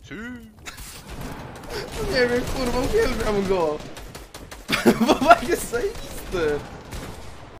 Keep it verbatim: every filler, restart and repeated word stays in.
Nie wiem, kurwa, uwielbiam go. Bobak jest zajebisty.